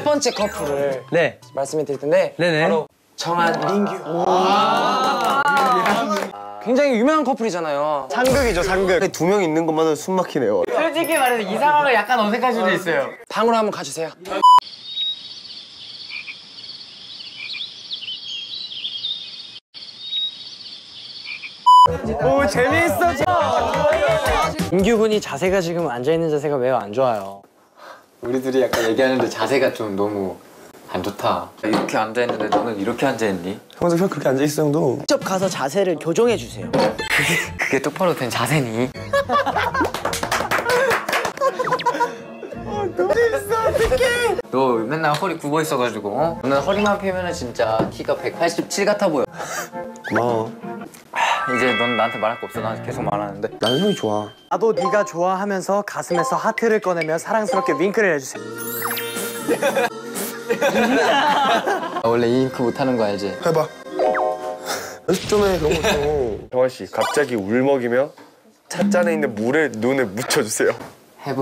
번째 커플을 네. 말씀해 드릴 텐데 네네. 바로 정한, 민규. 굉장히 유명한 커플이잖아요. 상극이죠, 상극. 두 명 있는 것만으로 숨 막히네요. 솔직히 말해서 이 상황을 약간 어색할 수도 있어요. 방으로 한번 가주세요. 오, 재미있어. 민규 군이 자세가 지금 앉아있는 자세가 매우 안 좋아요. 우리들이 약간 얘기하는데 자세가 좀 너무 안 좋다. 이렇게 앉아있는데 너는 이렇게 앉아있니? 형도 그렇게 앉아있어, 형도. 직접 가서 자세를 교정해 주세요. 그게 똑바로 된 자세니? 너무 재밌어, 어떡해. 너 맨날 허리 굽어 있어가지고 어? 너는 허리만 펴면은 진짜 키가 187 같아 보여. 고마워. 이제 넌 나한테 말할 거 없어. 나 계속 말하는데. 나는 형이 좋아. 나도 네가 좋아하면서 가슴에서 하트를 꺼내며 사랑스럽게 윙크를 해주세요. 나 원래 이 잉크 못하는 거 알지? 해봐. 연습 좀 해, 그런 거 좀. 정한 씨, 갑자기 울먹이며 찻잔에 있는 물을 눈에 묻혀주세요. 해보.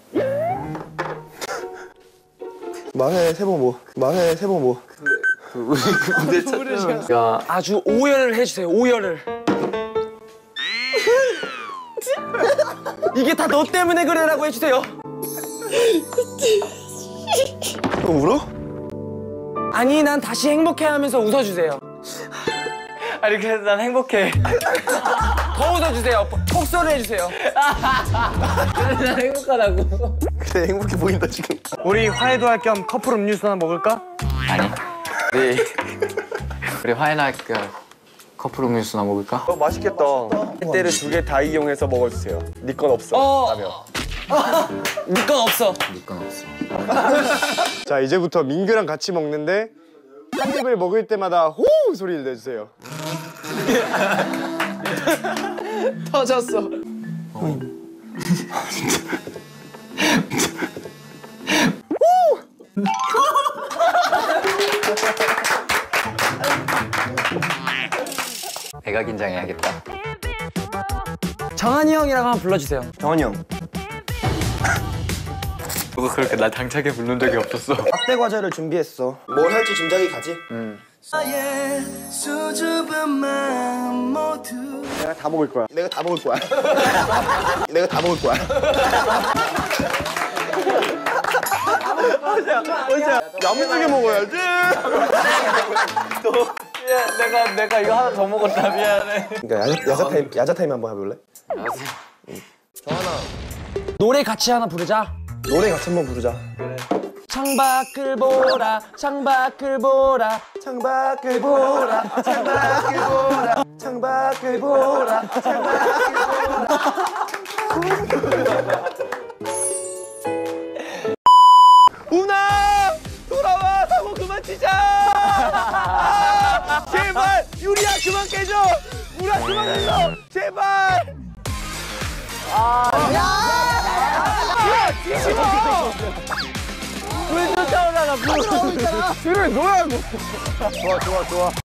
말해, 세번 뭐. 말해, 세번 뭐. 우리 무대 찻잔. 야, 아주 오열을 해주세요. 오열을. 이게 다 너 때문에 그래라고 해주세요. 형 울어? 아니 난 다시 행복해하면서 웃어주세요. 아니 그래서 난 행복해. 더 웃어주세요. 폭소를 해주세요. 난 행복하다고. 그래, 행복해 보인다, 지금. 우리 화해도 할 겸 커플 음료수 하나 먹을까? 아니. 우리 화해나 커플 음료수나 먹을까? 맛있겠다. 햇대를 2개 다 이용해서 먹어주세요. 네 건 없어. 라면. 네 건 없어. 네 건 없어. 자, 이제부터 민규랑 같이 먹는데 한 입을 먹을 때마다 호우 소리를 내주세요. 터졌어. 내가 긴장해야겠다. 정한이 형이라고 한번 불러주세요. 정한이 형. 너가 그렇게 날 당차게 부른 적이 없었어. 확대 과제를 준비했어. 뭘 할지 짐작이 가지? 내가 다 먹을 거야. 내가 다 먹을 거야. 내가 다 먹을 거야. 맞아. 야무지게 먹어야지. 내가 이거 하나 더 먹었다. 미안해. 그러니까 야자 타임 한번 해볼래? 노래 같이 하나 부르자. 노래 같이 한번 부르자. 창밖을 보라, 창밖을 보라, 창밖을 보라, 창밖을 보라, 창밖을 보라, 창밖을 보라. 우나 돌아와. 사고 그만 치자. 제발 유리야 그만 깨져. 우라 그만 깨져. 제발. 불 쫓아오잖아. 불. 그래, 너야, 너. 좋아.